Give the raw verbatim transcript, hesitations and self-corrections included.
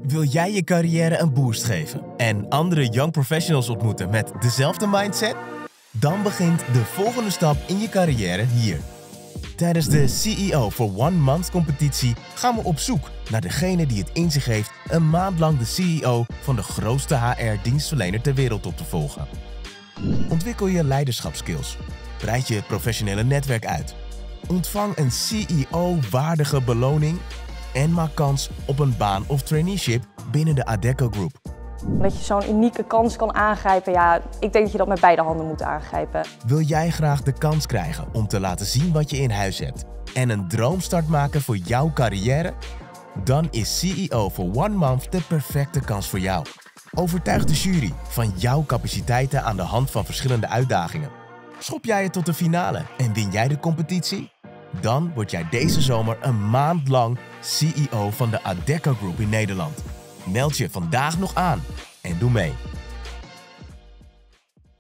Wil jij je carrière een boost geven en andere young professionals ontmoeten met dezelfde mindset? Dan begint de volgende stap in je carrière hier. Tijdens de C E O for One Month competitie gaan we op zoek naar degene die het in zich heeft een maand lang de C E O van de grootste H R-dienstverlener ter wereld op te volgen. Ontwikkel je leiderschapskills, breid je professionele netwerk uit, ontvang een C E O-waardige beloning en maak kans op een baan of traineeship binnen de Adecco Group. Dat je zo'n unieke kans kan aangrijpen, ja, ik denk dat je dat met beide handen moet aangrijpen. Wil jij graag de kans krijgen om te laten zien wat je in huis hebt en een droomstart maken voor jouw carrière? Dan is C E O for One Month de perfecte kans voor jou. Overtuig de jury van jouw capaciteiten aan de hand van verschillende uitdagingen. Schop jij het tot de finale en win jij de competitie? Dan word jij deze zomer een maand lang C E O van de Adecco Group in Nederland. Meld je vandaag nog aan en doe mee.